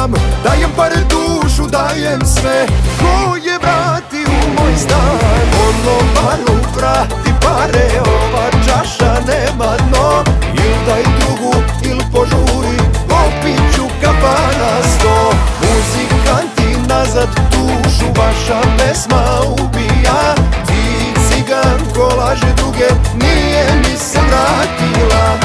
dam, dajem pare, dušu, dajem sve. Ko je vrati u moj stan? Konobaru vrati pare, ova čaša nema dno. Il daj drugu, il požuri, popit ću kafana 100. Muzikanti nazad, dušu vaša pesma ubija. Ti cigan ko laže druge, nije mi se vratila.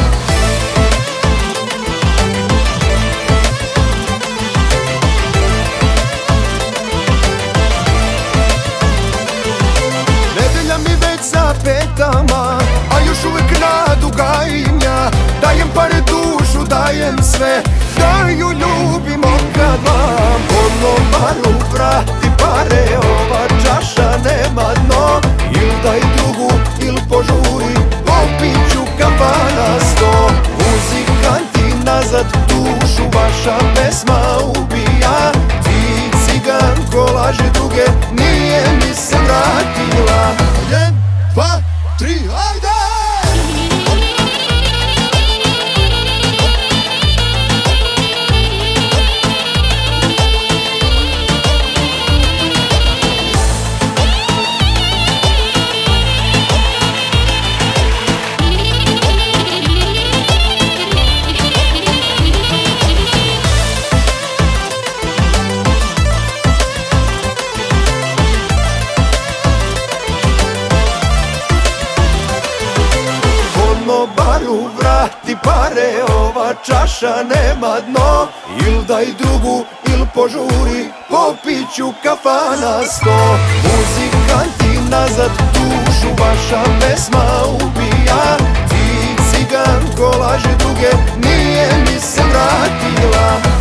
Nedelja mi već za petama, a još uvek nadu gajim ja. Dajem pare, dušu, dajem sve, da ju ljubimo kad vam. Konobaru vrati pare, ova čaša nema dno. Il daj drugu, il požuri, popit ću kafana 100. Muzikanti nazad, dušu vaša pesma ubija. Ti cigan ko laže druge, nije mi se vratila. 1, 2, 3, ajde! Konobaru vrati pare, ova čaša nema dno. Il daj drugu, il požuri, popit ću kafana 100. Muzikanti nazad, dušu vaša pesma ubija. Ti cigan ko laže druge, nije mi se vratila.